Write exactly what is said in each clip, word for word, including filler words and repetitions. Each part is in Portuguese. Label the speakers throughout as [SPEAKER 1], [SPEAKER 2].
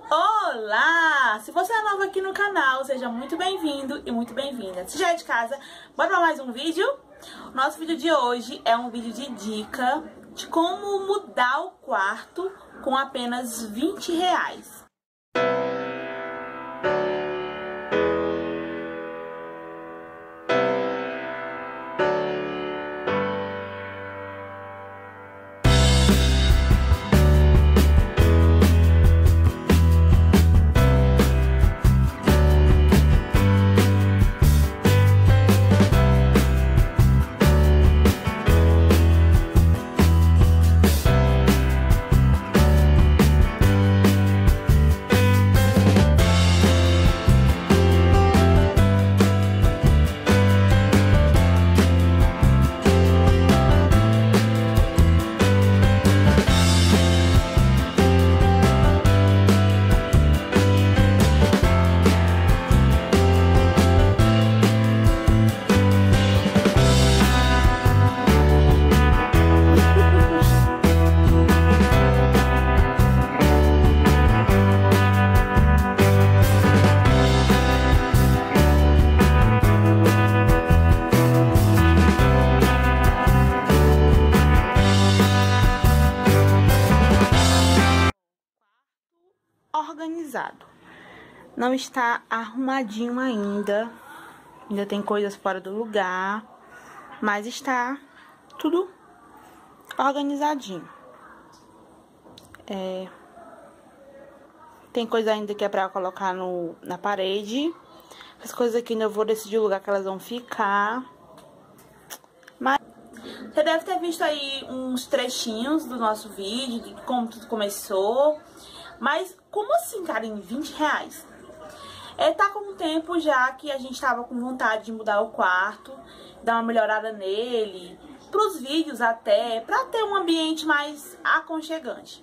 [SPEAKER 1] Olá! Se você é novo aqui no canal, seja muito bem-vindo e muito bem-vinda. Se já é de casa, bora para mais um vídeo? O nosso vídeo de hoje é um vídeo de dica de como mudar o quarto com apenas vinte reais. Organizado. Não está arrumadinho ainda. Ainda tem coisas fora do lugar. Mas está tudo organizadinho. É, tem coisa ainda que é pra colocar no, na parede. As coisas aqui ainda eu vou decidir o lugar que elas vão ficar. Mas você deve ter visto aí uns trechinhos do nosso vídeo, de como tudo começou. Mas como assim, cara, em vinte reais? É, tá com um tempo já que a gente tava com vontade de mudar o quarto, dar uma melhorada nele, pros vídeos até, pra ter um ambiente mais aconchegante.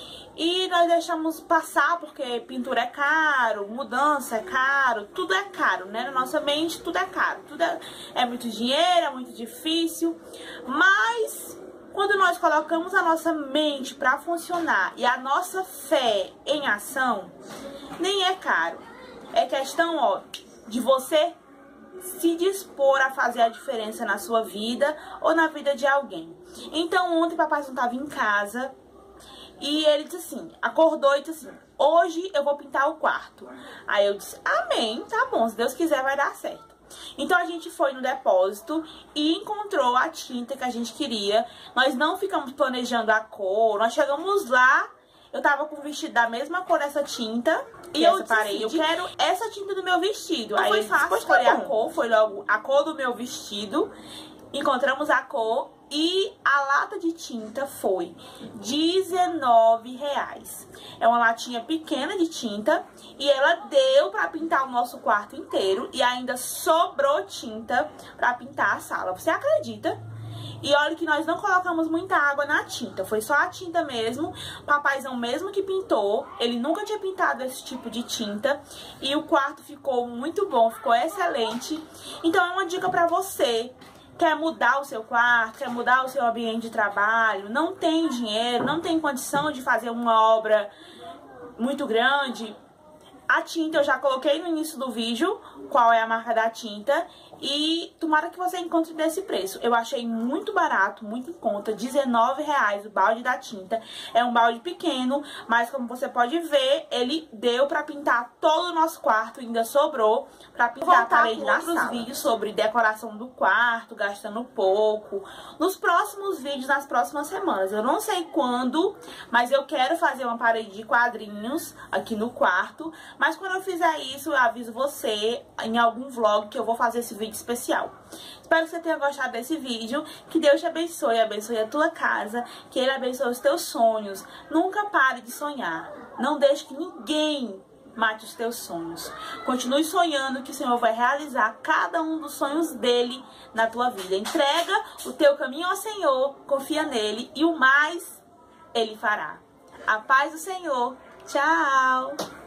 [SPEAKER 1] E nós deixamos passar porque pintura é caro, mudança é caro, tudo é caro, né? Na nossa mente tudo é caro, tudo é, é muito dinheiro, é muito difícil, mas quando nós colocamos a nossa mente para funcionar e a nossa fé em ação, nem é caro. É questão, ó, de você se dispor a fazer a diferença na sua vida ou na vida de alguém. Então, ontem papai não estava em casa e ele disse assim, acordou e disse assim, hoje eu vou pintar o quarto. Aí eu disse, amém, tá bom, se Deus quiser vai dar certo. Então a gente foi no depósito e encontrou a tinta que a gente queria. Nós não ficamos planejando a cor. Nós chegamos lá, eu tava com o vestido da mesma cor dessa tinta. E eu parei, eu quero essa tinta do meu vestido. Aí foi fácil escolher a cor, foi logo a cor do meu vestido. Encontramos a cor e a lata de tinta foi dezenove reais. É uma latinha pequena de tinta e ela deu pra pintar o nosso quarto inteiro e ainda sobrou tinta pra pintar a sala. Você acredita? E olha que nós não colocamos muita água na tinta, foi só a tinta mesmo. Papaizão mesmo que pintou, ele nunca tinha pintado esse tipo de tinta. E o quarto ficou muito bom, ficou excelente. Então é uma dica pra você. Quer mudar o seu quarto, quer mudar o seu ambiente de trabalho, não tem dinheiro, não tem condição de fazer uma obra muito grande. A tinta eu já coloquei no início do vídeo, qual é a marca da tinta. E tomara que você encontre desse preço. Eu achei muito barato, muito em conta, dezenove reais o balde da tinta. É um balde pequeno, mas como você pode ver, ele deu pra pintar todo o nosso quarto. Ainda sobrou pra pintar a parede da sala. Vídeos sobre decoração do quarto, gastando pouco, nos próximos vídeos, nas próximas semanas. Eu não sei quando, mas eu quero fazer uma parede de quadrinhos aqui no quarto. Mas quando eu fizer isso, eu aviso você em algum vlog que eu vou fazer esse vídeo especial. Espero que você tenha gostado desse vídeo. Que Deus te abençoe, abençoe a tua casa, que Ele abençoe os teus sonhos. Nunca pare de sonhar. Não deixe que ninguém mate os teus sonhos. Continue sonhando que o Senhor vai realizar cada um dos sonhos dele na tua vida. Entrega o teu caminho ao Senhor, confia nele e o mais Ele fará. A paz do Senhor. Tchau!